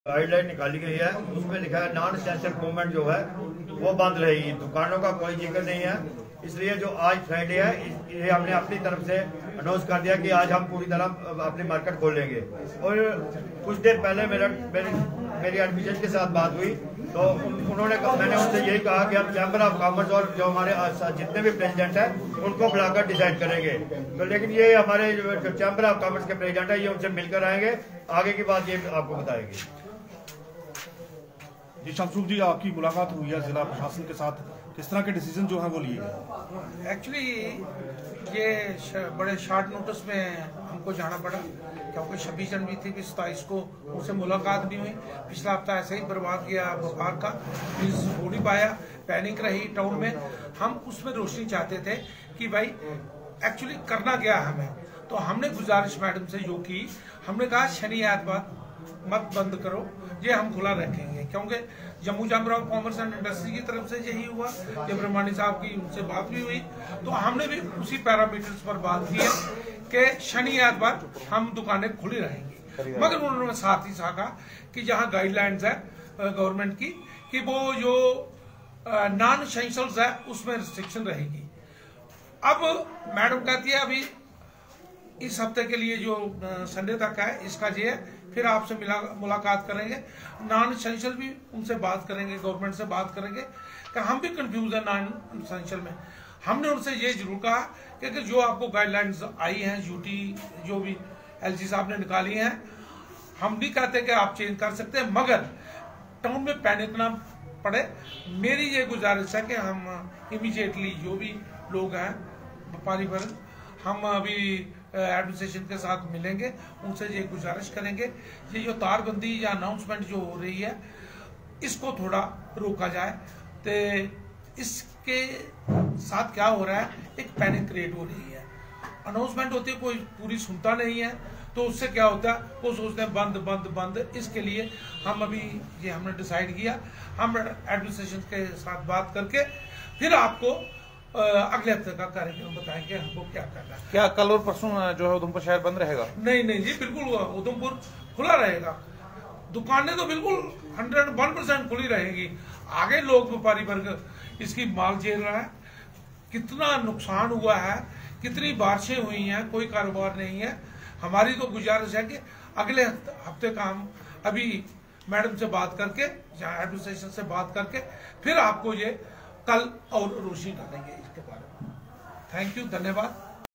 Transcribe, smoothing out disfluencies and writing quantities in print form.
Guideline निकाली गई है, उसमें लिखा है नॉन एसेंशियल मूवमेंट जो है वो बंद रहेगी। दुकानों का कोई जिक्र नहीं है, इसलिए जो आज फ्राइडे है ये हमने अपनी तरफ से अनाउंस कर दिया कि आज हम पूरी तरह अपनी मार्केट खोलेंगे। और कुछ देर पहले मेरी एडमिशन के साथ बात हुई तो मैंने उनसे यही कहा कि हम चैम्बर ऑफ कॉमर्स और जो हमारे जितने भी प्रेसिडेंट हैं उनको बुलाकर डिसाइड करेंगे। तो लेकिन ये हमारे जो चैम्बर ऑफ कॉमर्स के प्रेसिडेंट है ये उनसे मिलकर आएंगे, आगे की बात ये आपको बताएगी। जी शमशूक जी, आपकी मुलाकात हुई है जिला प्रशासन के साथ, किस तरह के डिसीजन जो है वो लिए गए? एक्चुअली ये बड़े शॉर्ट नोटिस में हमको जाना पड़ा क्योंकि 26 जनवरी थी, 27 को उनसे मुलाकात भी हुई। पिछला हफ्ता ऐसे ही बर्बाद किया व्यापार का, हो नहीं पाया, पैनिक रही टाउन में। हम उसमें रोशनी चाहते थे कि भाई एक्चुअली करना क्या हमें। तो हमने गुजारिश मैडम से जो की, हमने कहा शनि एतवार मत बंद करो, ये हम खुला रखेंगे। क्योंकि Jammu chamber of commerce and industry की तरफ से यही हुआ, जब रमानी साहब की उनसे बात भी हुई तो हमने भी उसी पैरामीटर्स पर बात की है कि शनि एतवार हम दुकानें खुली रहेंगी। मगर उन्होंने साथ ही कहा कि जहां गाइडलाइंस है गवर्नमेंट की कि वो जो नॉन एसेंशियल्स है उसमें रिस्ट्रिक्शन रहेगी। अब मैडम कहती है अभी इस हफ्ते के लिए जो संडे तक है इसका ये है, फिर आपसे मुलाकात करेंगे, नॉन एसेंशियल भी उनसे बात करेंगे, गवर्नमेंट से बात करेंगे कि हम भी कंफ्यूज है नॉन एसेंशियल में। हमने उनसे ये जरूर कहा कि जो आपको गाइडलाइंस आई हैं, यूटी जो भी एलजी साहब ने निकाली हैं, हम नहीं कहते कि आप चेंज कर सकते, मगर टाउन में पैनिक ना पड़े। मेरी ये गुजारिश है कि हम इमीडिएटली जो भी लोग हैं व्यापारी वर्ग, हम अभी एडमिनिस्ट्रेशन के साथ मिलेंगे, उनसे ये गुजारिश करेंगे ये जो तारबंदी या अनाउंसमेंट जो हो रही है इसको थोड़ा रोका जाए। तो इसके साथ क्या हो रहा है, एक पैनिक क्रिएट हो रही है। अनाउंसमेंट होती है, कोई पूरी सुनता नहीं है, तो उससे क्या होता है वो सोचते हैं बंद बंद बंद। इसके लिए हम अभी ये हमने डिसाइड किया, हम एडमिनिस्ट्रेशन के साथ बात करके फिर आपको अगले हफ्ते का कार्यक्रम बताएंगे हमको क्या करना है। क्या कल और परसों जो है उधमपुर शहर बंद रहेगा? नहीं नहीं जी, बिल्कुल उधमपुर खुला रहेगा। दुकानें तो बिल्कुल 101% खुली रहेगी। आगे लोग व्यापारी वर्ग इसकी माल झेल रहा है, कितना नुकसान हुआ है, कितनी बारिशें हुई हैं, कोई कारोबार नहीं है। हमारी तो गुजारिश है कि अगले हफ्ते का हम अभी मैडम से बात करके या एडमिनिस्ट्रेशन से बात करके फिर आपको ये कल और रोशनी डालेंगे इसके बारे में। थैंक यू, धन्यवाद।